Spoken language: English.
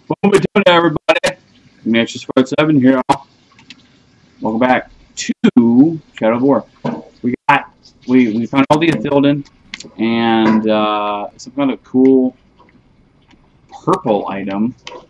Boom, everybody. Manchester Sport 7 here. Welcome back to Shadow of War. We found all the Athildon and some kind of cool purple item.